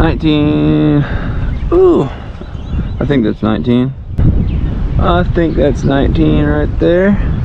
19. Ooh, I think that's 19. I think that's 19 right there.